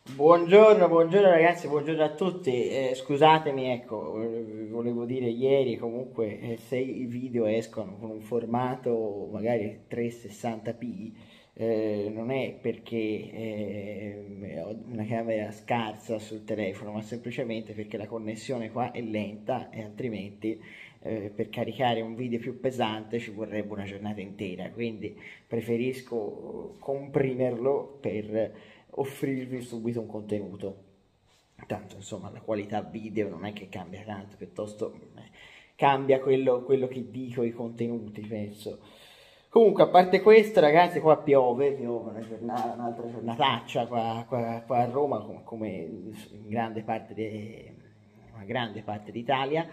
Buongiorno, buongiorno ragazzi, buongiorno a tutti. Scusatemi, ecco, volevo dire ieri comunque se i video escono con un formato magari 360p, non è perché ho una camera scarsa sul telefono, ma semplicemente perché la connessione qua è lenta e altrimenti per caricare un video più pesante ci vorrebbe una giornata intera, quindi preferisco comprimerlo per offrirvi subito un contenuto. Tanto insomma la qualità video non è che cambia tanto, piuttosto cambia quello che dico, i contenuti, penso. Comunque, a parte questo, ragazzi, qua piove un'altra giornataccia qua a Roma, come in una grande parte d'Italia.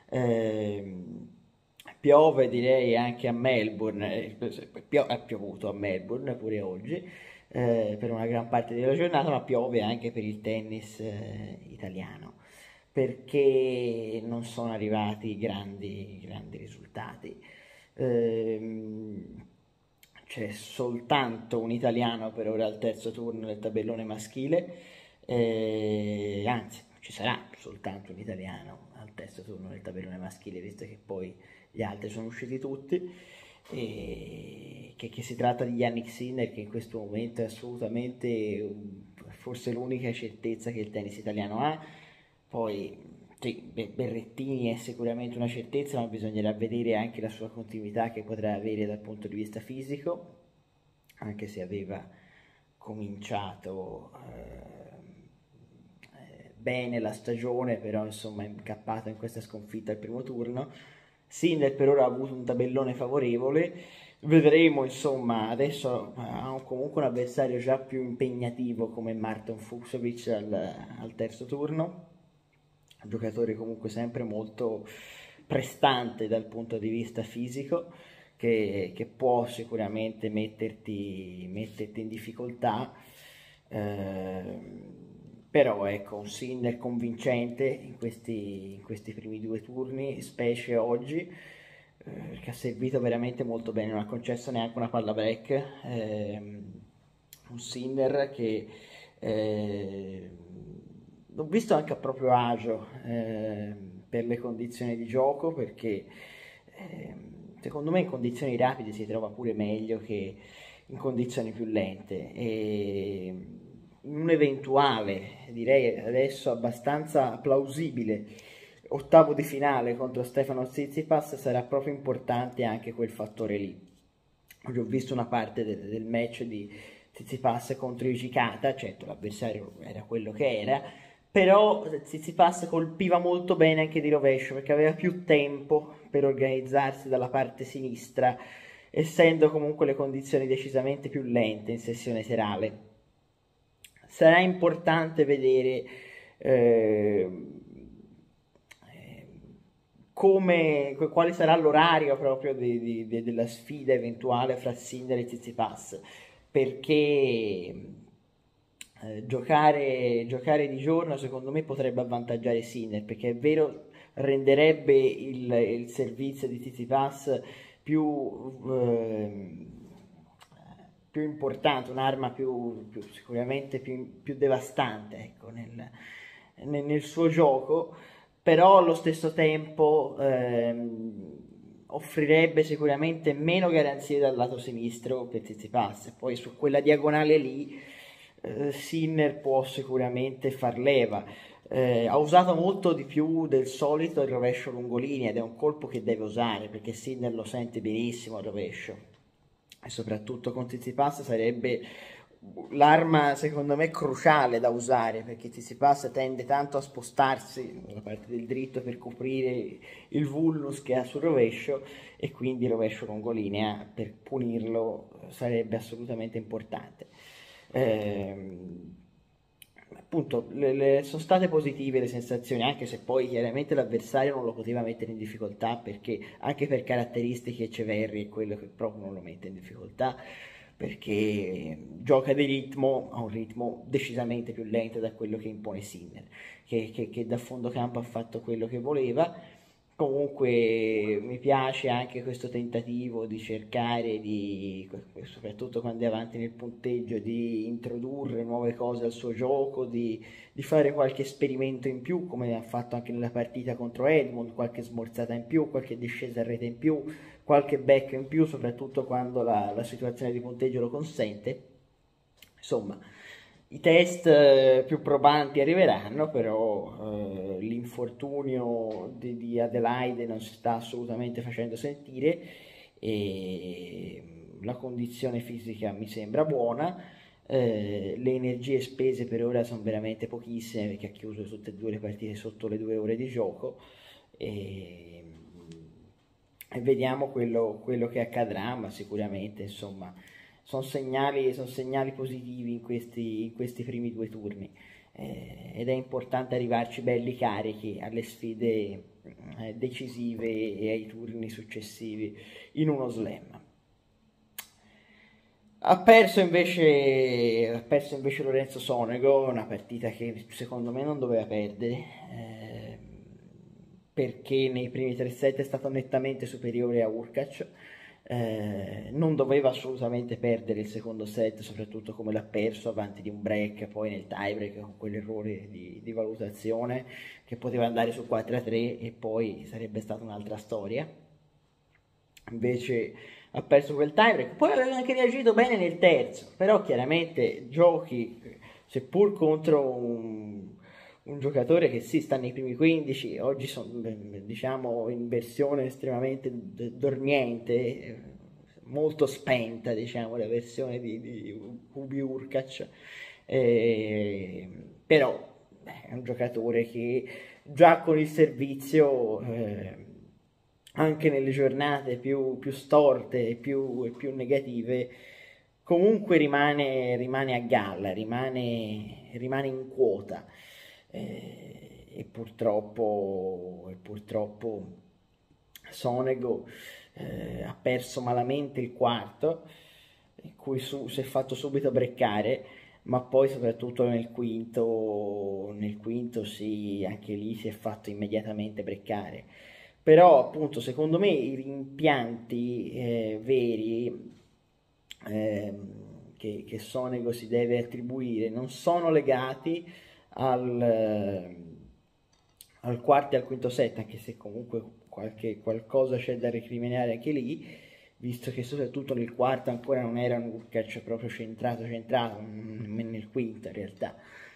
Piove direi anche a Melbourne, ha piovuto a Melbourne pure oggi, per una gran parte della giornata, ma piove anche per il tennis italiano, perché non sono arrivati grandi risultati. Ehm, C'è soltanto un italiano per ora al terzo turno del tabellone maschile, anzi ci sarà soltanto un italiano al terzo turno del tabellone maschile, visto che poi gli altri sono usciti tutti, e che si tratta di Yannick Sinner, che in questo momento è assolutamente forse l'unica certezza che il tennis italiano ha. Poi sì, Berrettini è sicuramente una certezza, ma bisognerà vedere anche la sua continuità che potrà avere dal punto di vista fisico, anche se aveva cominciato bene la stagione, però insomma è incappato in questa sconfitta al primo turno. Sinner per ora ha avuto un tabellone favorevole, vedremo insomma, adesso ha comunque un avversario già più impegnativo come Marton Fucsovic al terzo turno, un giocatore comunque sempre molto prestante dal punto di vista fisico, che può sicuramente metterti in difficoltà, però ecco, un Sinner convincente in questi primi due turni, specie oggi, che ha servito veramente molto bene, non ha concesso neanche una palla break, un Sinner che eh, l'ho visto anche a proprio agio per le condizioni di gioco, perché secondo me in condizioni rapide si trova pure meglio che in condizioni più lente. E in un eventuale, direi adesso abbastanza plausibile, ottavo di finale contro Stefano Tsitsipas sarà proprio importante anche quel fattore lì. Oggi ho visto una parte del match di Tsitsipas contro Ijikata, certo l'avversario era quello che era, però Tsitsipas colpiva molto bene anche di rovescio perché aveva più tempo per organizzarsi dalla parte sinistra, essendo comunque le condizioni decisamente più lente in sessione serale. Sarà importante vedere eh, quale sarà l'orario proprio della sfida eventuale fra Sinner e Tsitsipas, perché giocare di giorno secondo me potrebbe avvantaggiare Sinner, perché è vero renderebbe il servizio di Tsitsipas più, più importante, un'arma sicuramente più devastante, ecco, nel suo gioco, però allo stesso tempo offrirebbe sicuramente meno garanzie dal lato sinistro per Tsitsipas. Poi su quella diagonale lì Sinner può sicuramente far leva. Ha usato molto di più del solito il rovescio lungolinea ed è un colpo che deve usare perché Sinner lo sente benissimo il rovescio, e soprattutto con Tsitsipas sarebbe l'arma secondo me cruciale da usare, perché Tsitsipas tende tanto a spostarsi dalla parte del dritto per coprire il vulnus che ha sul rovescio, e quindi il rovescio lungolinea per punirlo sarebbe assolutamente importante. Ehm, Appunto, sono state positive le sensazioni, anche se poi chiaramente l'avversario non lo poteva mettere in difficoltà, perché anche per caratteristiche Ceverri è quello che proprio non lo mette in difficoltà, perché gioca di ritmo a un ritmo decisamente più lento da quello che impone Sinner, che da fondo campo ha fatto quello che voleva, Comunque mi piace anche questo tentativo di cercare di, soprattutto quando è avanti nel punteggio, di introdurre nuove cose al suo gioco, di fare qualche esperimento in più, come ha fatto anche nella partita contro Edmond, qualche smorzata in più, qualche discesa a rete in più, qualche back in più, soprattutto quando la situazione di punteggio lo consente. Insomma, i test più probanti arriveranno, però l'infortunio di Adelaide non si sta assolutamente facendo sentire e la condizione fisica mi sembra buona. Le energie spese per ora sono veramente pochissime perché ha chiuso tutte e due le partite sotto le 2 ore di gioco e vediamo quello che accadrà, ma sicuramente insomma sono segnali positivi in questi primi 2 turni ed è importante arrivarci belli carichi alle sfide decisive e ai turni successivi in uno slam. Ha perso invece Lorenzo Sonego, una partita che secondo me non doveva perdere, perché nei primi 3 set è stato nettamente superiore a Urkac, non doveva assolutamente perdere il secondo set, soprattutto come l'ha perso avanti di un break, poi nel tiebreak con quell'errore di valutazione che poteva andare su 4-3 e poi sarebbe stata un'altra storia. Invece ha perso quel tiebreak, poi aveva anche reagito bene nel terzo, però chiaramente giochi, seppur contro un giocatore che sì sta nei primi 15, oggi sono diciamo in versione estremamente dormiente, molto spenta diciamo la versione di Ubi Urkac, però è un giocatore che già con il servizio anche nelle giornate più storte e più negative, comunque rimane a galla, rimane in quota. E purtroppo Sonego ha perso malamente il quarto, in cui si è fatto subito breccare, ma poi soprattutto nel quinto sì, anche lì si è fatto immediatamente breccare. Però appunto secondo me i rimpianti veri che Sonego si deve attribuire non sono legati al quarto e al quinto set, anche se comunque qualcosa c'è da recriminare anche lì, visto che soprattutto nel quarto ancora non era un catch proprio centrato, nemmeno nel quinto in realtà.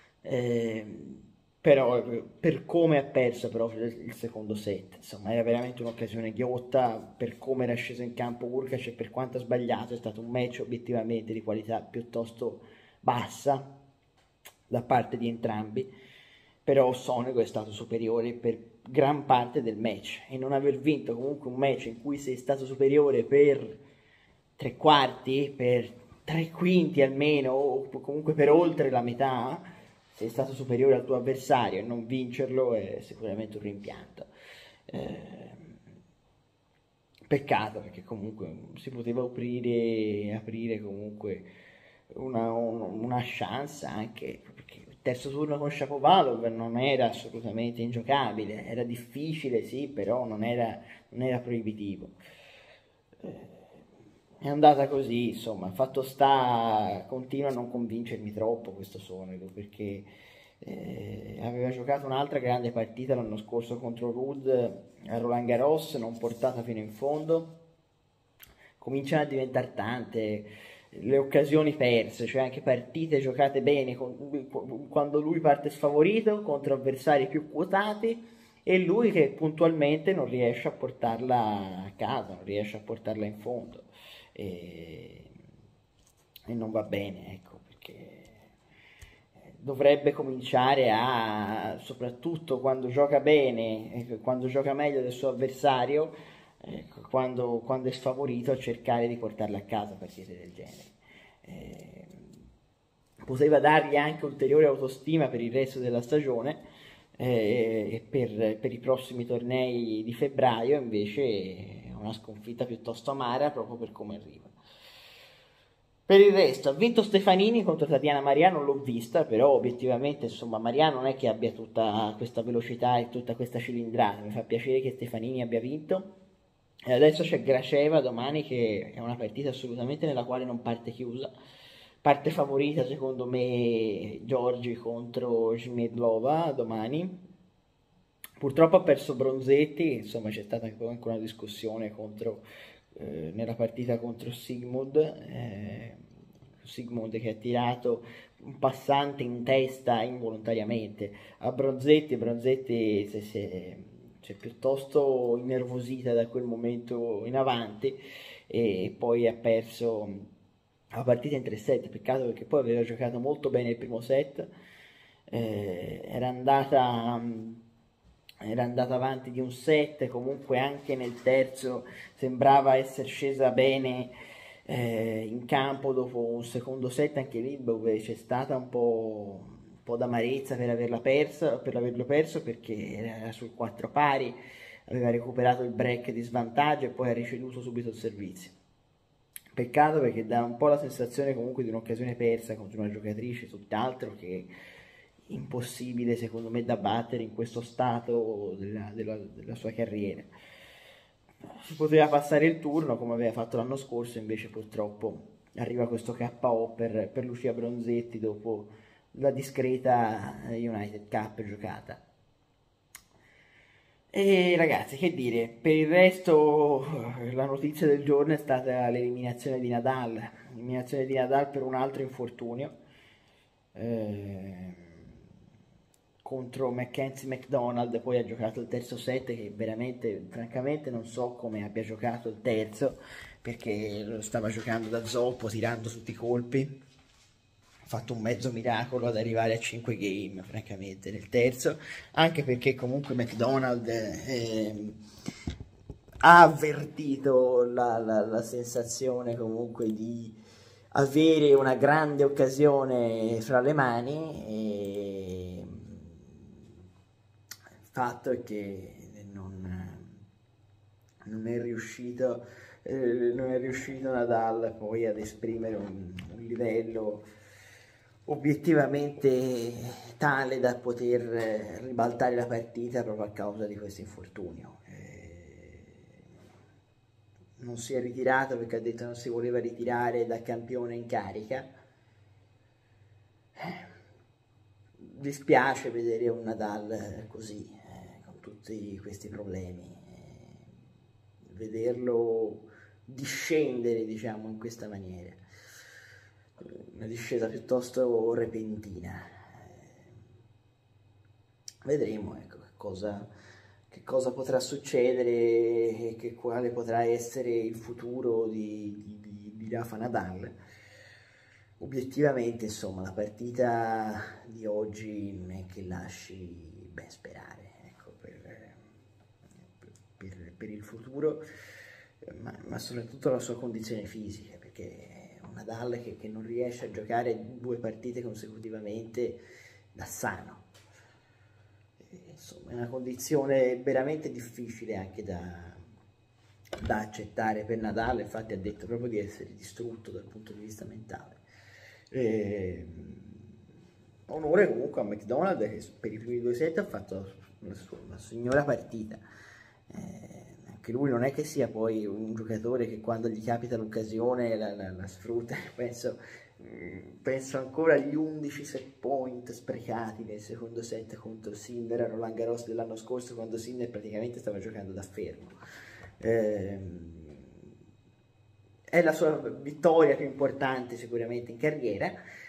Però per come ha perso proprio il secondo set, insomma era veramente un'occasione ghiotta per come era sceso in campo Urkac e per quanto ha sbagliato. È stato un match obiettivamente di qualità piuttosto bassa da parte di entrambi, però Sonego è stato superiore per gran parte del match e non aver vinto comunque un match in cui sei stato superiore per 3/4, per 3/5 almeno, o comunque per oltre la metà, sei stato superiore al tuo avversario e non vincerlo è sicuramente un rimpianto. Peccato perché comunque si poteva aprire comunque una chance anche perché il terzo turno con Shapovalov non era assolutamente ingiocabile, era difficile sì, però non era proibitivo. È andata così, insomma, il fatto sta, continua a non convincermi troppo questo Sonego, perché aveva giocato un'altra grande partita l'anno scorso contro Ruud a Roland Garros, non portata fino in fondo. Cominciano a diventare tante le occasioni perse, cioè anche partite giocate bene quando lui parte sfavorito contro avversari più quotati e lui che puntualmente non riesce a portarla a casa, non riesce a portarla in fondo e non va bene, ecco, perché dovrebbe cominciare a, soprattutto quando gioca bene, quando gioca meglio del suo avversario, quando è sfavorito, a cercare di portarla a casa partite del genere. Poteva dargli anche ulteriore autostima per il resto della stagione e per i prossimi tornei di febbraio, invece è una sconfitta piuttosto amara proprio per come arriva. Per il resto, ha vinto Stefanini contro Tatiana Maria, non l'ho vista, però obiettivamente, insomma, Maria non è che abbia tutta questa velocità e tutta questa cilindrata, mi fa piacere che Stefanini abbia vinto. E adesso c'è Graceva domani, che è una partita assolutamente nella quale non parte chiusa. Parte favorita, secondo me, Giorgi contro Smedlova domani. Purtroppo ha perso Bronzetti, insomma c'è stata anche una discussione nella partita contro Sigmund, Sigmund che ha tirato un passante in testa involontariamente a Bronzetti, Bronzetti si è piuttosto innervosita da quel momento in avanti e poi ha perso la partita in 3 set, peccato perché poi aveva giocato molto bene il primo set, era andata avanti di un set, comunque anche nel terzo sembrava essere scesa bene in campo dopo un secondo set, anche lì dove c'è stata un po' d'amarezza per averlo perso perché era sul 4 pari, aveva recuperato il break di svantaggio e poi ha ricevuto subito il servizio. Peccato perché dà un po' la sensazione comunque di un'occasione persa contro una giocatrice, tutt'altro che impossibile secondo me da battere in questo stato della sua carriera. Si poteva passare il turno come aveva fatto l'anno scorso, invece purtroppo arriva questo KO per Lucia Bronzetti dopo la discreta United Cup giocata. E ragazzi, che dire, per il resto la notizia del giorno è stata l'eliminazione di Nadal per un altro infortunio contro Mackenzie McDonald, poi ha giocato il terzo set che veramente, francamente non so come abbia giocato il terzo perché lo stava giocando da zoppo, tirando tutti i colpi. Ha fatto un mezzo miracolo ad arrivare a 5 game, francamente, nel terzo, anche perché comunque McDonald ha avvertito la sensazione comunque di avere una grande occasione fra le mani e il fatto è che non è riuscito Nadal poi ad esprimere un livello obiettivamente tale da poter ribaltare la partita proprio a causa di questo infortunio. Non si è ritirato perché ha detto non si voleva ritirare da campione in carica. Dispiace vedere un Nadal così, con tutti questi problemi, vederlo discendere, diciamo, in questa maniera, una discesa piuttosto repentina. Vedremo, ecco, che cosa potrà succedere e quale potrà essere il futuro di Rafa Nadal. Obiettivamente, insomma, la partita di oggi non è che lasci ben sperare, ecco, per il futuro, ma soprattutto la sua condizione fisica, perché un Nadal che non riesce a giocare 2 partite consecutivamente da sano. Insomma, è una condizione veramente difficile anche da accettare per Nadal, infatti ha detto proprio di essere distrutto dal punto di vista mentale. Onore comunque a McDonald che per i primi 2 set ha fatto una signora partita. Anche lui non è che sia poi un giocatore che quando gli capita l'occasione la sfrutta. Penso ancora agli 11 set point sprecati nel secondo set contro Sinner a Roland Garros dell'anno scorso, quando Sinner praticamente stava giocando da fermo. È la sua vittoria più importante sicuramente in carriera,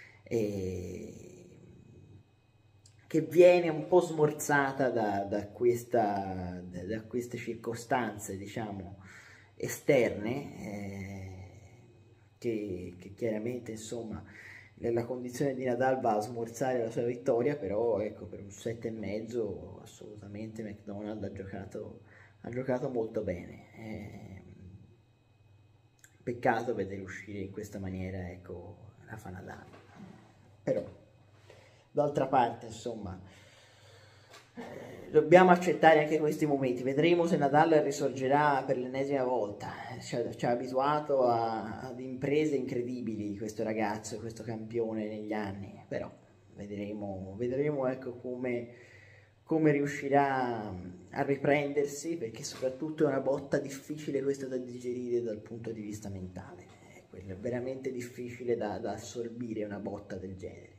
che viene un po' smorzata da queste circostanze, diciamo, esterne, che chiaramente, insomma, la condizione di Nadal va a smorzare la sua vittoria, però ecco, per un 7,5 assolutamente McDonald ha giocato molto bene. Peccato vedere uscire in questa maniera, ecco, Rafa Nadal. Però, d'altra parte, insomma, Dobbiamo accettare anche questi momenti, vedremo se Nadal risorgerà per l'ennesima volta. Ci ha abituato ad imprese incredibili questo ragazzo, questo campione negli anni, però vedremo ecco come riuscirà a riprendersi, perché soprattutto è una botta difficile questa da digerire dal punto di vista mentale, è veramente difficile da assorbire una botta del genere,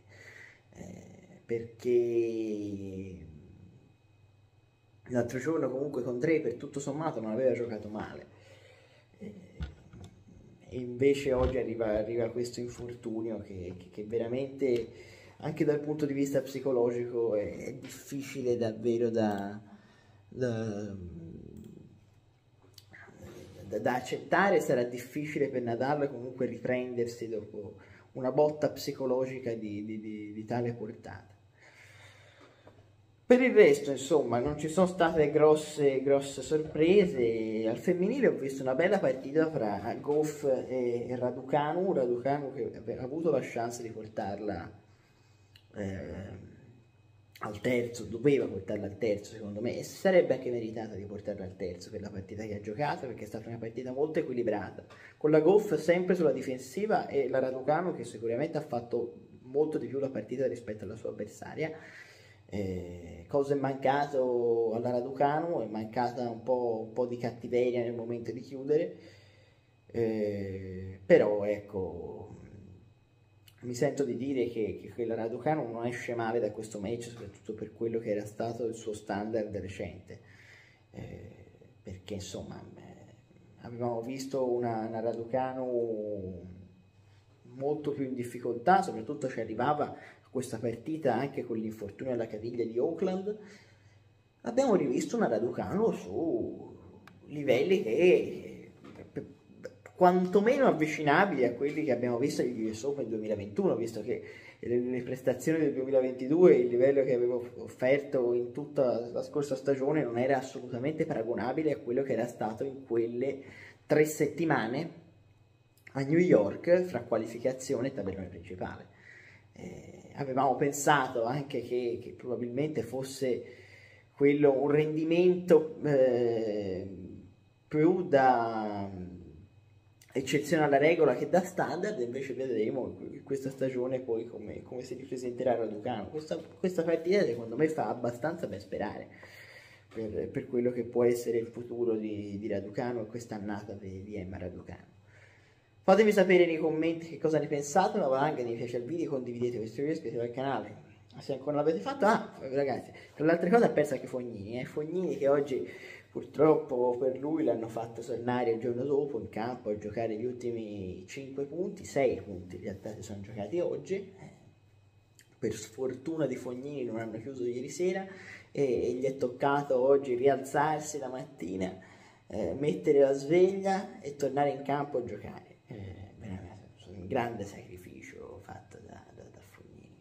perché l'altro giorno comunque con Draper tutto sommato non aveva giocato male, e invece oggi arriva questo infortunio che veramente anche dal punto di vista psicologico è difficile davvero da accettare. Sarà difficile per Nadal comunque riprendersi dopo una botta psicologica di tale portata. Per il resto, insomma, non ci sono state grosse sorprese. Al femminile ho visto una bella partita fra Gauff e Raducanu che ha avuto la chance di portarla al terzo, doveva portarla al terzo secondo me, e sarebbe anche meritata di portarla al terzo per la partita che ha giocato, perché è stata una partita molto equilibrata, con la Gauff sempre sulla difensiva e la Raducanu che sicuramente ha fatto molto di più la partita rispetto alla sua avversaria. Cosa è mancato alla Raducanu? È mancata un po' di cattiveria nel momento di chiudere, però ecco, mi sento di dire che la Raducanu non esce male da questo match, soprattutto per quello che era stato il suo standard recente, perché insomma avevamo visto una Raducanu molto più in difficoltà, soprattutto ci arrivava questa partita anche con l'infortunio alla caviglia di Auckland. Abbiamo rivisto una Raducanu su livelli che quantomeno avvicinabili a quelli che abbiamo visto agli US Open 2021, visto che le prestazioni del 2022 e il livello che avevo offerto in tutta la scorsa stagione non era assolutamente paragonabile a quello che era stato in quelle 3 settimane a New York fra qualificazione e tabellone principale. Avevamo pensato anche che probabilmente fosse quello un rendimento più da eccezione alla regola che da standard, invece vedremo questa stagione poi come si ripresenterà Raducanu. Questa partita secondo me fa abbastanza ben sperare per quello che può essere il futuro di Raducanu e quest'annata di Emma Raducanu. Fatemi sapere nei commenti che cosa ne pensate, una valanga, mi piace il video, condividete questo video, iscrivetevi al canale se ancora non l'avete fatto. Ragazzi, tra le altre cose ha perso anche Fognini, Fognini che oggi purtroppo per lui l'hanno fatto tornare il giorno dopo in campo a giocare gli ultimi 5 punti, 6 punti in realtà si sono giocati oggi, per sfortuna di Fognini non hanno chiuso ieri sera e gli è toccato oggi rialzarsi la mattina, mettere la sveglia e tornare in campo a giocare. Un grande sacrificio fatto da Fognini.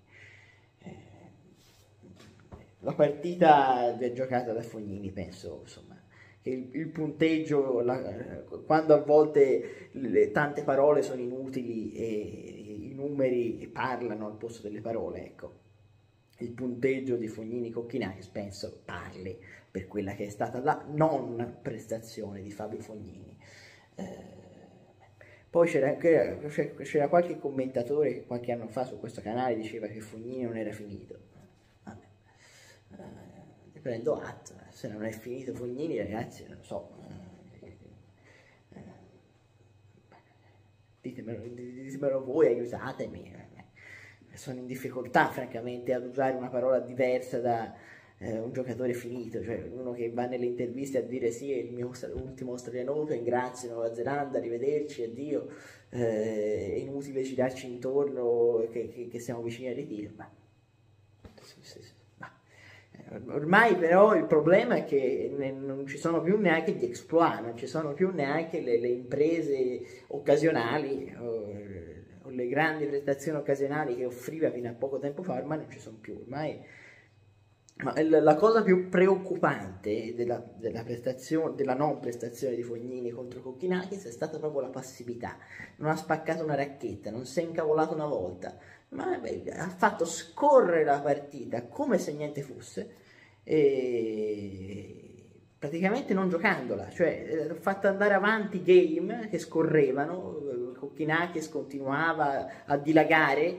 La partita giocata da Fognini, penso insomma che il punteggio, quando a volte tante parole sono inutili e i numeri parlano al posto delle parole, ecco, il punteggio di Fognini Kokinakis penso parli per quella che è stata la non prestazione di Fabio Fognini. Poi c'era qualche commentatore che qualche anno fa su questo canale diceva che Fognini non era finito. Vabbè, ne prendo atto, se non è finito Fognini, ragazzi, non so, ditemelo voi, aiutatemi, sono in difficoltà francamente ad usare una parola diversa da un giocatore finito, cioè uno che va nelle interviste a dire sì, è il mio ultimo Australian Open, grazie Nuova Zelanda, arrivederci, addio, è inutile girarci intorno che siamo vicini al ritiro, ma ormai però il problema è che non ci sono più neanche gli exploit, non ci sono più neanche le imprese occasionali o le grandi prestazioni occasionali che offriva fino a poco tempo fa, ormai non ci sono più. Ormai la cosa più preoccupante della non prestazione di Fognini contro Kokinakis è stata proprio la passività. Non ha spaccato una racchetta, non si è incavolato una volta, ma ha fatto scorrere la partita come se niente fosse e praticamente non giocandola, cioè ho fatto andare avanti game che scorrevano, Kokkinakis continuava a dilagare,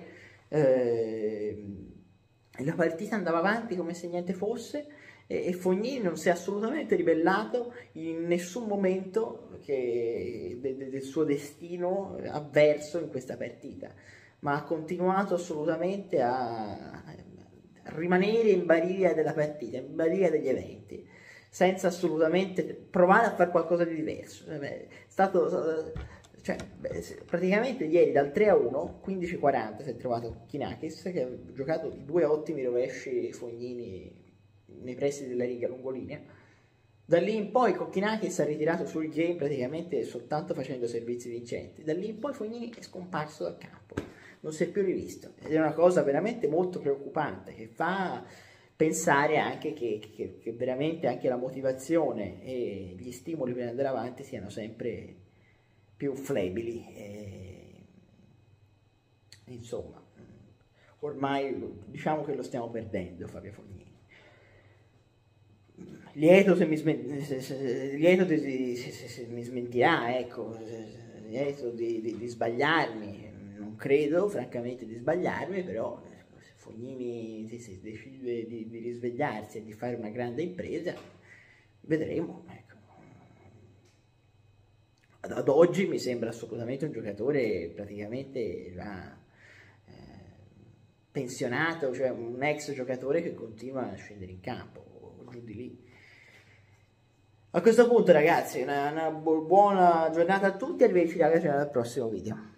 la partita andava avanti come se niente fosse, e Fognini non si è assolutamente ribellato in nessun momento del suo destino avverso in questa partita, ma ha continuato assolutamente a rimanere in balia della partita, in balia degli eventi, senza assolutamente provare a fare qualcosa di diverso. È stato, cioè, praticamente ieri dal 3-1, 15-40 si è trovato Kokkinakis, che ha giocato due ottimi rovesci Fognini nei pressi della riga lungolinea. Da lì in poi Kokkinakis ha ritirato sul game praticamente soltanto facendo servizi vincenti. Da lì in poi Fognini è scomparso dal campo, non si è più rivisto, ed è una cosa veramente molto preoccupante, che fa pensare anche che veramente anche la motivazione e gli stimoli per andare avanti siano sempre più flebili. Insomma, ormai diciamo che lo stiamo perdendo Fabio Fognini. Lieto se mi, lieto se mi smentirà, ecco, lieto di sbagliarmi, non credo francamente di sbagliarmi, però se Fognini si decide di risvegliarsi e di fare una grande impresa, vedremo, ecco. Ad oggi mi sembra assolutamente un giocatore praticamente già pensionato, cioè un ex giocatore che continua a scendere in campo o giù di lì. A questo punto ragazzi, una buona giornata a tutti e arrivederci al prossimo video.